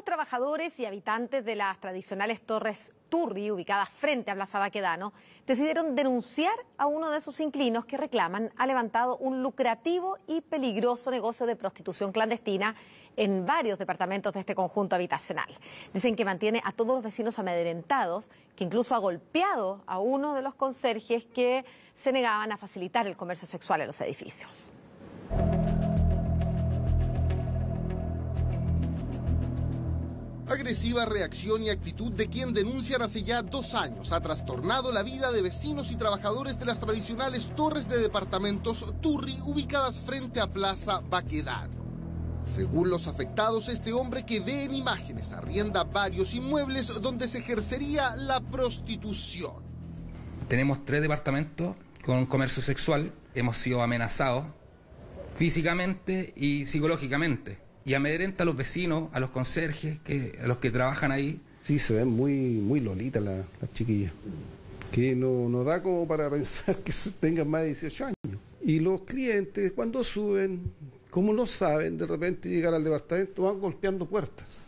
trabajadores y habitantes de las tradicionales Torres Turri, ubicadas frente a Plaza Baquedano, decidieron denunciar a uno de sus inquilinos que reclaman ha levantado un lucrativo y peligroso negocio de prostitución clandestina en varios departamentos de este conjunto habitacional. Dicen que mantiene a todos los vecinos amedrentados, que incluso ha golpeado a uno de los conserjes que se negaban a facilitar el comercio sexual en los edificios. Agresiva reacción y actitud de quien denuncian hace ya 2 años ha trastornado la vida de vecinos y trabajadores de las tradicionales torres de departamentos Turri ubicadas frente a Plaza Baquedano. Según los afectados, este hombre que ve en imágenes arrienda varios inmuebles donde se ejercería la prostitución. Tenemos 3 departamentos con comercio sexual, hemos sido amenazados físicamente y psicológicamente. Y amedrenta a los vecinos, a los conserjes, a los que trabajan ahí. Sí, se ven muy lolitas las chiquillas, que no da como para pensar que tengan más de 18 años. Y los clientes, cuando suben, como no saben de repente llegar al departamento, van golpeando puertas.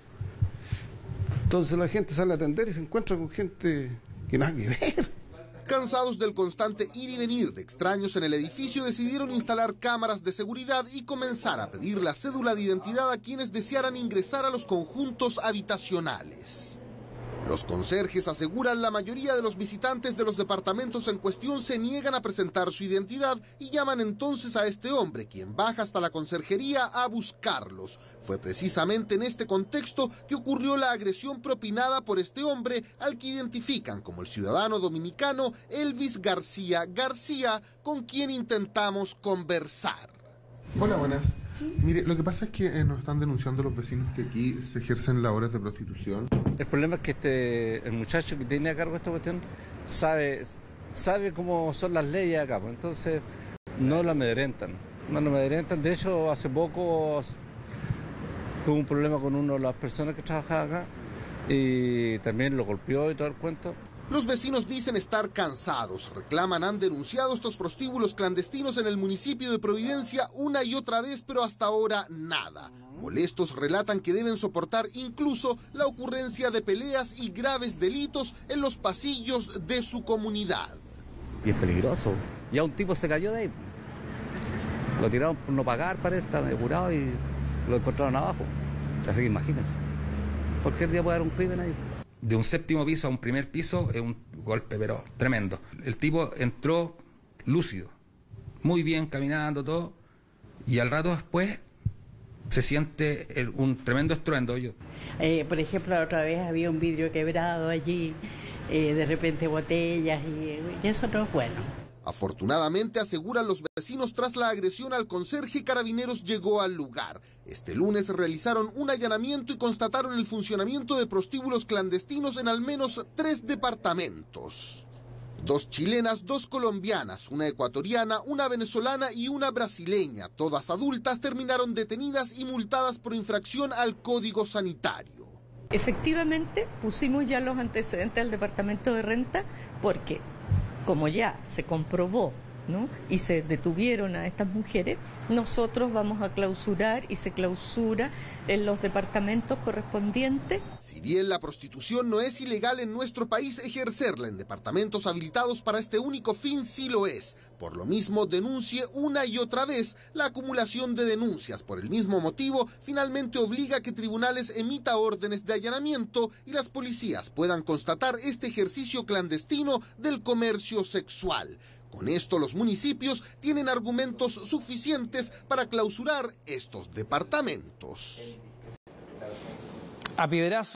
Entonces la gente sale a atender y se encuentra con gente que nada que ver. Cansados del constante ir y venir de extraños en el edificio, decidieron instalar cámaras de seguridad y comenzar a pedir la cédula de identidad a quienes desearan ingresar a los conjuntos habitacionales. Los conserjes aseguran la mayoría de los visitantes de los departamentos en cuestión se niegan a presentar su identidad y llaman entonces a este hombre, quien baja hasta la conserjería a buscarlos. Fue precisamente en este contexto que ocurrió la agresión propinada por este hombre, al que identifican como el ciudadano dominicano Elvis García, con quien intentamos conversar. Hola, buenas. Mire, lo que pasa es que nos están denunciando los vecinos que aquí se ejercen labores de prostitución. El problema es que el muchacho que tiene a cargo esta cuestión sabe cómo son las leyes acá, pues, entonces no lo amedrentan. De hecho, hace poco tuvo un problema con una de las personas que trabajaba acá y también lo golpeó y todo el cuento. Los vecinos dicen estar cansados, reclaman han denunciado estos prostíbulos clandestinos en el municipio de Providencia una y otra vez, pero hasta ahora nada. Molestos relatan que deben soportar incluso la ocurrencia de peleas y graves delitos en los pasillos de su comunidad. Y es peligroso. Ya un tipo se cayó de ahí. Lo tiraron por no pagar, parece, estaba depurado y lo encontraron abajo. Así que imagínense. Cualquier día puede haber un crimen ahí. De un 7º piso a un 1er piso es un golpe, pero tremendo. El tipo entró lúcido, muy bien, caminando, todo, y al rato después se siente un tremendo estruendo. Por ejemplo, la otra vez había un vidrio quebrado allí, de repente botellas, y eso no es bueno. Afortunadamente, aseguran los vecinos, tras la agresión al conserje, Carabineros llegó al lugar. Este lunes realizaron un allanamiento y constataron el funcionamiento de prostíbulos clandestinos en al menos 3 departamentos. 2 chilenas, 2 colombianas, una ecuatoriana, una venezolana y una brasileña, todas adultas, terminaron detenidas y multadas por infracción al Código Sanitario. Efectivamente, pusimos ya los antecedentes al Departamento de Renta porque, como ya se comprobó, ¿no?, y se detuvieron a estas mujeres, nosotros vamos a clausurar y se clausura en los departamentos correspondientes. Si bien la prostitución no es ilegal en nuestro país, ejercerla en departamentos habilitados para este único fin sí lo es. Por lo mismo, denuncie una y otra vez. La acumulación de denuncias por el mismo motivo finalmente obliga a que tribunales emita órdenes de allanamiento y las policías puedan constatar este ejercicio clandestino del comercio sexual. Con esto, los municipios tienen argumentos suficientes para clausurar estos departamentos. A piedrazos.